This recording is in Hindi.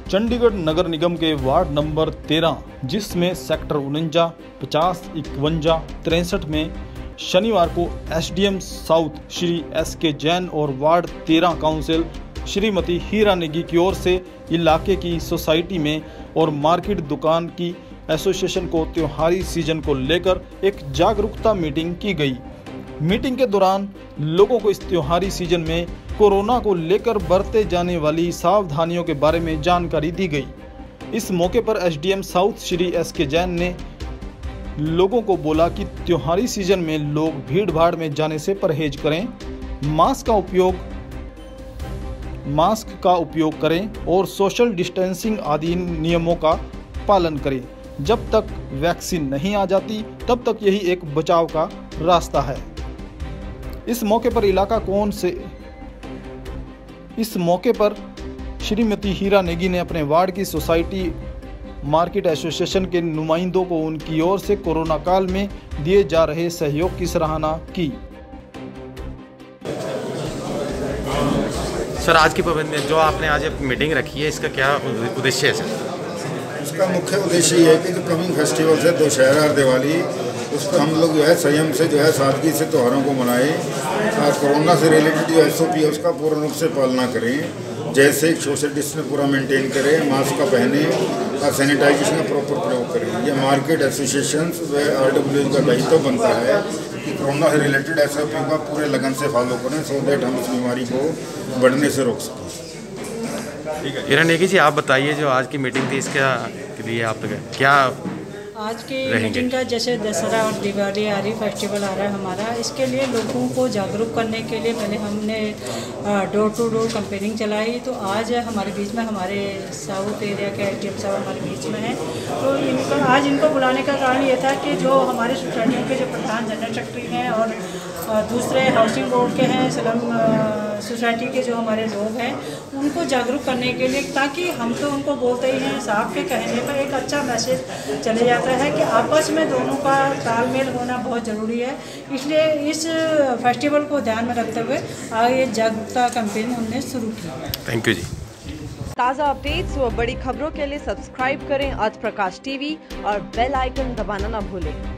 चंडीगढ़ नगर निगम के वार्ड नंबर 13 जिसमें सेक्टर 49, 50, 51, 63 में शनिवार को SDM south Shri SK Jain और वार्ड 13 काउंसिल श्रीमती हीरा नेगी की ओर से इलाके की सोसाइटी में और मार्केट दुकान की एसोसिएशन को त्योहारी सीजन को लेकर एक जागरूकता मीटिंग की गई। मीटिंग के दौरान लोगों को इस त्योहारी सीजन में कोरोना को लेकर बरते जाने वाली सावधानियों के बारे में जानकारी दी गई। इस मौके पर SDM south Shri SK Jain ने लोगों को बोला कि त्योहारी सीजन में लोग भीड़ भाड़ में जाने से परहेज करें, मास्क का उपयोग करें और सोशल डिस्टेंसिंग आदि नियमों का पालन करें। जब तक वैक्सीन नहीं आ जाती तब तक यही एक बचाव का रास्ता है। इस मौके पर श्रीमती हीरा नेगी ने अपने वार्ड की सोसाइटी मार्केट एसोसिएशन के नुमाइंदों को उनकी ओर से कोरोना काल में दिए जा रहे सहयोग की सराहना की। सर, आज की पाबंदी जो आपने आज मीटिंग रखी है, इसका क्या उद्देश्य है सर? इसका मुख्य उद्देश्य ये है कि जो कमिंग फेस्टिवल्स है दशहरा और दिवाली, उस पर हम लोग जो है संयम से जो है सादगी से त्योहारों को मनाएं और कोरोना से रिलेटेड जो एसओपी है उसका पूर्ण रूप से पालना करें। जैसे सोशल डिस्टेंस पूरा मेंटेन करें, मास्क का पहने और सैनिटाइजेशन का प्रॉपर प्रयोग करें। ये मार्केट एसोसिएशन व RWA का दायित्व बनता है कि कोरोना से रिलेटेड एसओपी का पूरे लगन से फॉलो करें, सो दैट हम इस बीमारी को बढ़ने से रोक सकें। हीरा नेगी जी, आप बताइए जो आज की मीटिंग थी इसके लिए आप क्या आज की मीटिंग का, जैसे दशहरा और दिवाली आ रही, फेस्टिवल आ रहा है हमारा, इसके लिए लोगों को जागरूक करने के लिए पहले हमने डोर टू डोर कैंपेनिंग चलाई। तो आज हमारे बीच में हमारे साउथ एरिया के एसडीएम साहब हमारे बीच में हैं। तो आज इनको बुलाने का कारण ये था कि जो हमारे सोसाइटियों के जो प्रधान जनरल सेक्रेटरी हैं और दूसरे हाउसिंग बोर्ड के हैं, स्लम सोसाइटी के जो हमारे लोग हैं, उनको जागरूक करने के लिए, ताकि हम तो उनको बोलते ही हैं, साहब के कहने पर एक अच्छा मैसेज चले जाता है कि आपस में दोनों का तालमेल होना बहुत ज़रूरी है। इसलिए इस फेस्टिवल को ध्यान में रखते हुए आगे जागरूकता कैंपेन हमने शुरू की। Thank you ji. ताज़ा अपडेट्स व बड़ी खबरों के लिए सब्सक्राइब करें आज प्रकाश टीवी और बेल आइकन दबाना ना भूलें।